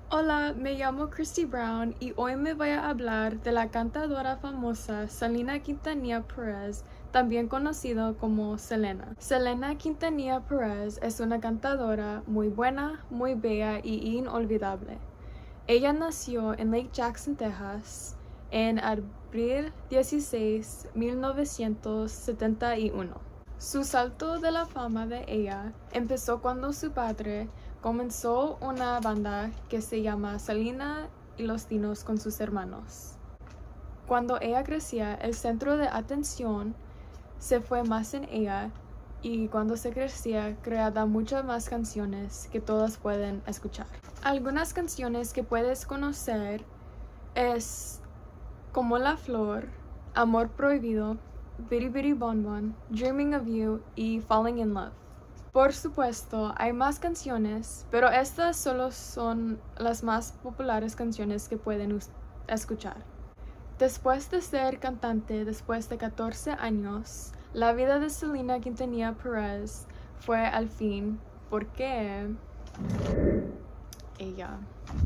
Hola, me llamo Christy Brown y hoy me voy a hablar de la cantadora famosa Selena Quintanilla Perez, también conocido como Selena. Selena Quintanilla Perez es una cantadora muy buena, muy bella y inolvidable. Ella nació en Lake Jackson, Texas, en abril 16, 1971. Su salto de la fama de ella empezó cuando su padre comenzó una banda que se llama Selena y los Dinos con sus hermanos. Cuando ella crecía, el centro de atención se fue más en ella y cuando se crecía, creaba muchas más canciones que todas pueden escuchar. Algunas canciones que puedes conocer es Como la Flor, Amor Prohibido, Bitty Bitty Bon Bon, Dreaming of You y Falling in Love. Por supuesto, hay más canciones, pero estas solo son las más populares canciones que pueden escuchar. Después de ser cantante después de 14 años, la vida de Selena Quintanilla Perez fue al fin porque ella.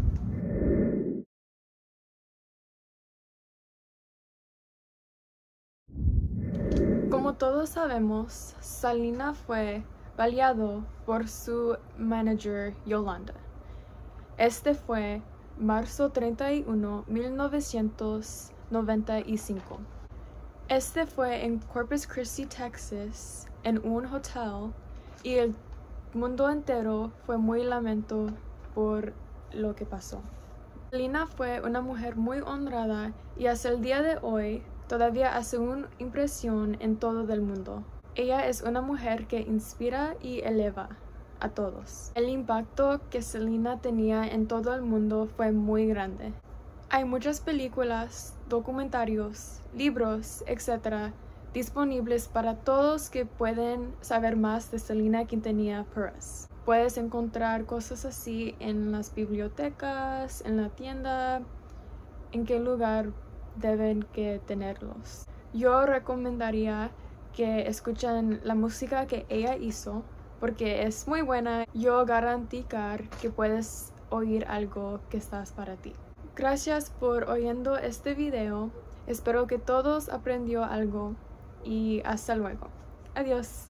Como todos sabemos, Selena fue baleado por su manager Yolanda. Este fue marzo 31, 1995. Este fue en Corpus Christi, Texas, en un hotel, y el mundo entero fue muy lamento por lo que pasó. Selena fue una mujer muy honrada y hasta el día de hoy todavía hace una impresión en todo el mundo. Ella es una mujer que inspira y eleva a todos. El impacto que Selena tenía en todo el mundo fue muy grande. Hay muchas películas, documentarios, libros, etc. disponibles para todos que pueden saber más de Selena Quintanilla Perez. Puedes encontrar cosas así en las bibliotecas, en la tienda, en qué lugar deben que tenerlos. Yo recomendaría que escuchen la música que ella hizo porque es muy buena. Yo garantizo que puedes oír algo que estás para ti. Gracias por oyendo este video. Espero que todos aprendió algo y hasta luego. Adiós.